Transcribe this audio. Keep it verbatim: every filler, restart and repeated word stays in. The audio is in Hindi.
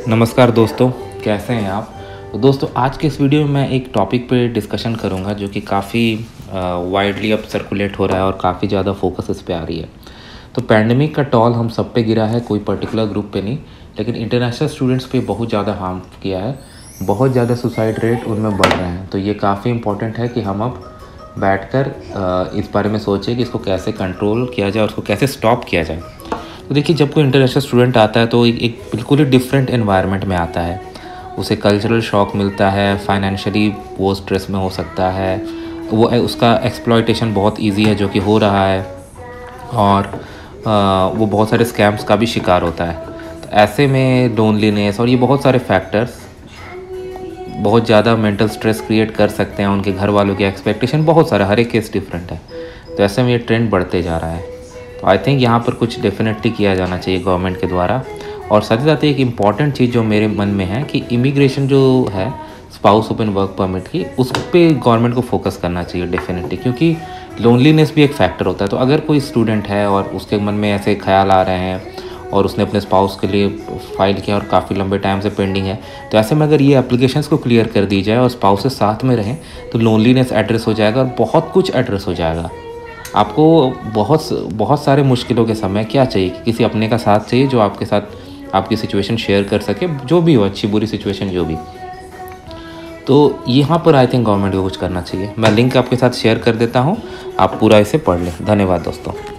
नमस्कार दोस्तों, कैसे हैं आप। तो दोस्तों, आज के इस वीडियो में मैं एक टॉपिक पे डिस्कशन करूंगा जो कि काफ़ी वाइडली अब सर्कुलेट हो रहा है और काफ़ी ज़्यादा फोकस इस पे आ रही है। तो पैंडमिक का टॉल हम सब पे गिरा है, कोई पर्टिकुलर ग्रुप पे नहीं, लेकिन इंटरनेशनल स्टूडेंट्स पे बहुत ज़्यादा हार्म किया है। बहुत ज़्यादा सुसाइड रेट उनमें बढ़ रहे हैं। तो ये काफ़ी इंपॉर्टेंट है कि हम अब बैठकर इस बारे में सोचें कि इसको कैसे कंट्रोल किया जाए और उसको कैसे स्टॉप किया जाए। तो देखिए, जब कोई इंटरनेशनल स्टूडेंट आता है तो एक, एक बिल्कुल ही डिफरेंट एनवायरनमेंट में आता है। उसे कल्चरल शॉक मिलता है, फाइनेंशियली वो स्ट्रेस में हो सकता है, वो उसका एक्सप्लॉयटेशन बहुत इजी है जो कि हो रहा है, और आ, वो बहुत सारे स्कैम्स का भी शिकार होता है। तो ऐसे में लोनलीनेस और ये बहुत सारे फैक्टर्स बहुत ज़्यादा मेंटल स्ट्रेस क्रिएट कर सकते हैं। उनके घर वालों की एक्सपेक्टेशन बहुत सारा, हर एक केस डिफरेंट है। तो ऐसे में ये ट्रेंड बढ़ते जा रहा है। तो आई थिंक यहाँ पर कुछ डेफिनेटली किया जाना चाहिए गवर्नमेंट के द्वारा। और साथ ही साथ एक इम्पॉर्टेंट चीज़ जो मेरे मन में है कि इमिग्रेशन जो है, स्पाउस ओपन वर्क परमिट की, उस पर गवर्नमेंट को फोकस करना चाहिए डेफिनेटली, क्योंकि लोनलीनेस भी एक फैक्टर होता है। तो अगर कोई स्टूडेंट है और उसके मन में ऐसे ख्याल आ रहे हैं और उसने अपने स्पाउस के लिए फाइल किया और काफ़ी लंबे टाइम से पेंडिंग है, तो ऐसे में अगर ये एप्लीकेशंस को क्लियर कर दी जाए और स्पाउसेस साथ में रहें तो लोनलीनेस एड्रेस हो जाएगा और बहुत कुछ एड्रेस हो जाएगा। आपको बहुत बहुत सारे मुश्किलों के समय क्या चाहिए कि किसी अपने का साथ चाहिए जो आपके साथ आपकी सिचुएशन शेयर कर सके, जो भी हो, अच्छी बुरी सिचुएशन जो भी। तो यहाँ पर आई थिंक गवर्नमेंट को कुछ करना चाहिए। मैं लिंक आपके साथ शेयर कर देता हूँ, आप पूरा इसे पढ़ लें। धन्यवाद दोस्तों।